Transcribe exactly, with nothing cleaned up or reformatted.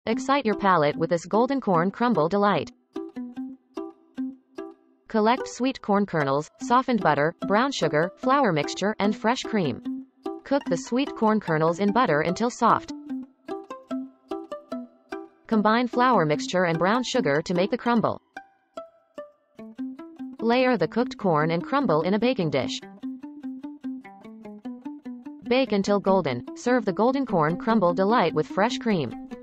Excite your palate with this Golden Corn Crumble Delight. Collect sweet corn kernels, softened butter, brown sugar, flour mixture, and fresh cream. Cook the sweet corn kernels in butter until soft. Combine flour mixture and brown sugar to make the crumble. Layer the cooked corn and crumble in a baking dish. Bake until golden. Serve the Golden Corn Crumble Delight with fresh cream.